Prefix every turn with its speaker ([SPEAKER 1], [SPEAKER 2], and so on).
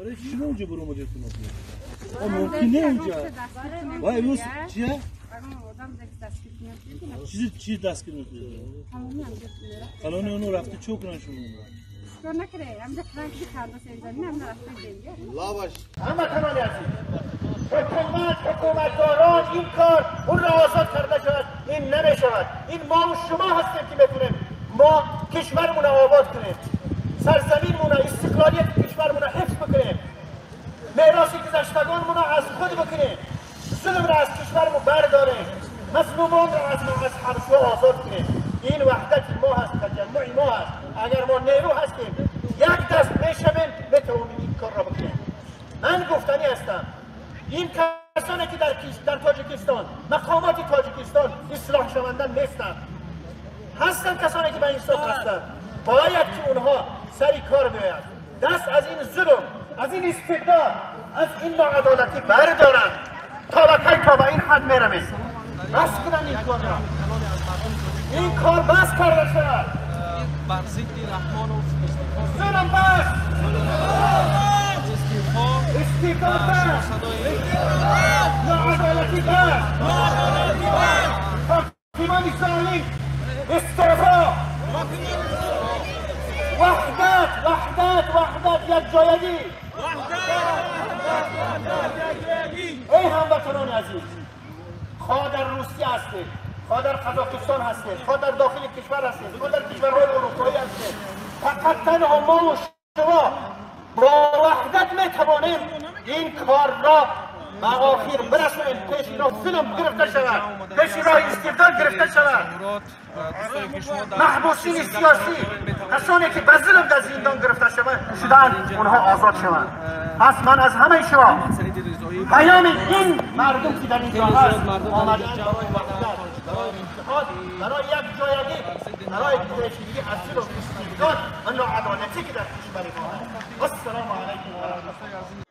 [SPEAKER 1] برای چی اونجا برو مجلس ما ممکنه اونجا و امروز چیه؟ چی دستگیر میکنه؟ قانون اونو رفته چوک نشون
[SPEAKER 2] کار نکره هم دفتران که خالص اینجا هم رفته دیگه
[SPEAKER 3] الله باش همه تمامی هستید حکومتداران این کار اون را آزاد کرده شود این نمیشود این ما و شما هستیم که بتونیم ما کشورمون آباد کنیم سرزمینمون استقلالیت کشورمون حفظ بکنیم میراث گذشتگانمون از خود بکنیم ظلم را از کشورمون برداریم مظلومان را از حبس‌ها آزاد کنیم این وحدت ما هست تجمع ما هست اگر ما نیرو هستیم یک دست میشویم بتوانیم این کار را بکنیم من گفتنی هستم این کسانی که در تاجیکستان مقامات تاجیکستان اصلاح شوندن نیستند هستند کسانی که به انصاف هستند باید که اونها سری کار بیاید دست از این ظلم از این استبداد از این ناعدالتی بردارند تا به این حد میرمیم بس کنن این کار را این کار بس کرده شود ظلم بس استیفا بس ناعدالتی بس حاکمان ظالم استعفا وحدت یک جایگی ای هموطنان عزیز خواه در روسیه هستید خواه در قزاقستان هستید خواه در داخل کشور هستید خواه در کشورهای اروپایی هستید فقط تنها ما و شما با وحدت میتوانیم این کار را به آخر برسونیم پیش راه ظلم گرفته شود پیش راه استبداد گرفته شود محبوسین سیاسی کسانی که به ظلم در زندان گرفته شدند اونها آزاد شوند پس من از همه شما پیام این مردم که در اینجا هست آمدن برای وحدت برای اتحاد برای یک جایگی برای پیشگیری از ظلم استبداد و ناعدالتی که در کشور ما هست السلام علیکم و رحمت الله